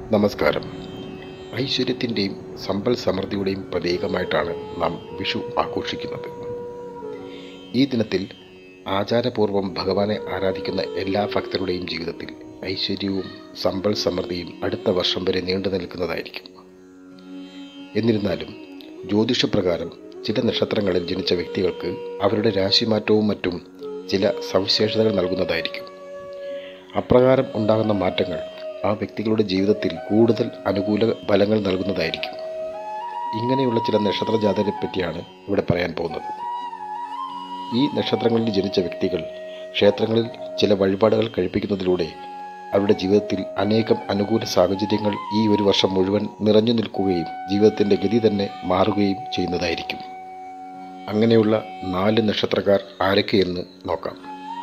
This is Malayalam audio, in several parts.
നമസ്കാരം. ഐശ്വര്യത്തിൻ്റെയും സമ്പൽ സമൃദ്ധിയുടെയും പ്രതീകമായിട്ടാണ് നാം വിഷു ആഘോഷിക്കുന്നത്. ഈ ദിനത്തിൽ ആചാരപൂർവ്വം ഭഗവാനെ ആരാധിക്കുന്ന എല്ലാ ഭക്തരുടെയും ജീവിതത്തിൽ ഐശ്വര്യവും സമ്പൽ സമൃദ്ധിയും അടുത്ത വർഷം വരെ നീണ്ടു നിൽക്കുന്നതായിരിക്കും. എന്നിരുന്നാലും ജ്യോതിഷപ്രകാരം ചില നക്ഷത്രങ്ങളിൽ ജനിച്ച വ്യക്തികൾക്ക് അവരുടെ രാശിമാറ്റവും മറ്റും ചില സവിശേഷതകൾ നൽകുന്നതായിരിക്കും. അപ്രകാരം ഉണ്ടാകുന്ന മാറ്റങ്ങൾ ആ വ്യക്തികളുടെ ജീവിതത്തിൽ കൂടുതൽ അനുകൂല ഫലങ്ങൾ നൽകുന്നതായിരിക്കും. ഇങ്ങനെയുള്ള ചില നക്ഷത്ര ജാതകരെ പറ്റിയാണ് ഇവിടെ പറയാൻ പോകുന്നത്. ഈ നക്ഷത്രങ്ങളിൽ ജനിച്ച വ്യക്തികൾ ക്ഷേത്രങ്ങളിൽ ചില വഴിപാടുകൾ കഴിപ്പിക്കുന്നതിലൂടെ അവരുടെ ജീവിതത്തിൽ അനേകം അനുകൂല സാഹചര്യങ്ങൾ ഈ ഒരു വർഷം മുഴുവൻ നിറഞ്ഞു നിൽക്കുകയും ജീവിതത്തിൻ്റെ ഗതി തന്നെ മാറുകയും ചെയ്യുന്നതായിരിക്കും. അങ്ങനെയുള്ള 4 നക്ഷത്രക്കാർ ആരൊക്കെയെന്ന് നോക്കാം.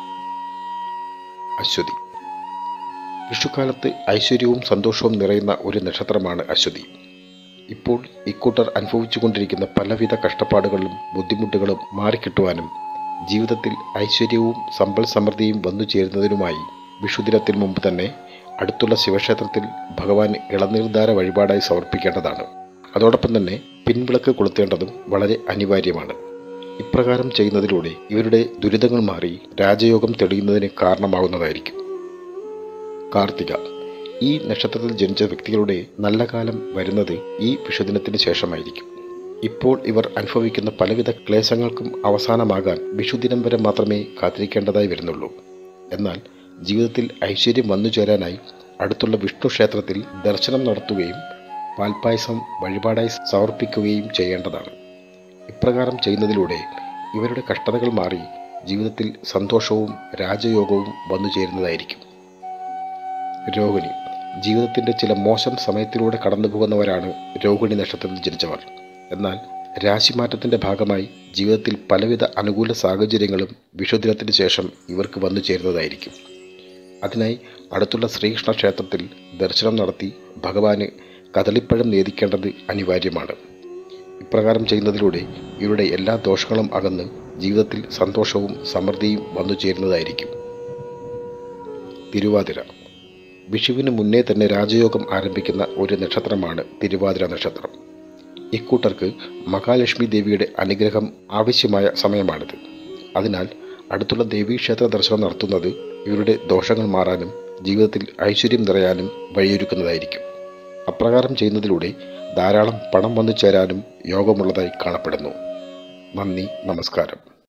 അശ്വതി. വിഷുക്കാലത്ത് ഐശ്വര്യവും സന്തോഷവും നിറയുന്ന ഒരു നക്ഷത്രമാണ് അശ്വതി. ഇപ്പോൾ ഇക്കൂട്ടർ അനുഭവിച്ചുകൊണ്ടിരിക്കുന്ന പലവിധ കഷ്ടപ്പാടുകളും ബുദ്ധിമുട്ടുകളും മാറിക്കിട്ടുവാനും ജീവിതത്തിൽ ഐശ്വര്യവും സമ്പൽ സമൃദ്ധിയും വന്നു ചേരുന്നതിനുമായി വിഷുദിനത്തിന് മുമ്പ് തന്നെ അടുത്തുള്ള ശിവക്ഷേത്രത്തിൽ ഭഗവാൻ ഇളനീർധാര വഴിപാടായി സമർപ്പിക്കേണ്ടതാണ്. അതോടൊപ്പം തന്നെ പിൻവിളക്ക് കൊളുത്തേണ്ടതും വളരെ അനിവാര്യമാണ്. ഇപ്രകാരം ചെയ്യുന്നതിലൂടെ ഇവരുടെ ദുരിതങ്ങൾ മാറി രാജയോഗം തെളിയുന്നതിന് കാരണമാകുന്നതായിരിക്കും. കാർത്തിക. ഈ നക്ഷത്രത്തിൽ ജനിച്ച വ്യക്തികളുടെ നല്ല കാലം വരുന്നത് ഈ വിഷുദിനത്തിന് ശേഷമായിരിക്കും. ഇപ്പോൾ ഇവർ അനുഭവിക്കുന്ന പലവിധ ക്ലേശങ്ങൾക്കും അവസാനമാകാൻ വിഷുദിനം വരെ മാത്രമേ കാത്തിരിക്കേണ്ടതായി വരുന്നുള്ളൂ. എന്നാൽ ജീവിതത്തിൽ ഐശ്വര്യം വന്നു ചേരാനായി അടുത്തുള്ള വിഷ്ണു ക്ഷേത്രത്തിൽ ദർശനം നടത്തുകയും പാൽപ്പായസം വഴിപാടായി സമർപ്പിക്കുകയും ചെയ്യേണ്ടതാണ്. ഇപ്രകാരം ചെയ്യുന്നതിലൂടെ ഇവരുടെ കഷ്ടതകൾ മാറി ജീവിതത്തിൽ സന്തോഷവും രാജയോഗവും വന്നു ചേരുന്നതായിരിക്കും. രോഹിണി. ജീവിതത്തിൻ്റെ ചില മോശം സമയത്തിലൂടെ കടന്നു പോകുന്നവരാണ് രോഹിണി നക്ഷത്രത്തിൽ ജനിച്ചവർ. എന്നാൽ രാശിമാറ്റത്തിൻ്റെ ഭാഗമായി ജീവിതത്തിൽ പലവിധ അനുകൂല സാഹചര്യങ്ങളും വിഷുദിനത്തിന് ശേഷം ഇവർക്ക് വന്നു ചേരുന്നതായിരിക്കും. അതിനായി അടുത്തുള്ള ശ്രീകൃഷ്ണ ക്ഷേത്രത്തിൽ ദർശനം നടത്തി ഭഗവാന് കദളിപ്പഴം നേദിക്കേണ്ടത് അനിവാര്യമാണ്. ഇപ്രകാരം ചെയ്യുന്നതിലൂടെ ഇവരുടെ എല്ലാ ദോഷങ്ങളും അകന്ന് ജീവിതത്തിൽ സന്തോഷവും സമൃദ്ധിയും വന്നു ചേരുന്നതായിരിക്കും. തിരുവാതിര. വിഷുവിന് മുന്നേ തന്നെ രാജയോഗം ആരംഭിക്കുന്ന ഒരു നക്ഷത്രമാണ് തിരുവാതിര നക്ഷത്രം. ഇക്കൂട്ടർക്ക് മഹാലക്ഷ്മി ദേവിയുടെ അനുഗ്രഹം ആവശ്യമായ സമയമാണിത്. അതിനാൽ അടുത്തുള്ള ദേവീക്ഷേത്ര ദർശനം നടത്തുന്നത് ഇവരുടെ ദോഷങ്ങൾ മാറാനും ജീവിതത്തിൽ ഐശ്വര്യം നിറയാനും വഴിയൊരുക്കുന്നതായിരിക്കും. അപ്രകാരം ചെയ്യുന്നതിലൂടെ ധാരാളം പണം വന്നു ചേരാനും യോഗമുള്ളതായി കാണപ്പെടുന്നു. നന്ദി, നമസ്കാരം.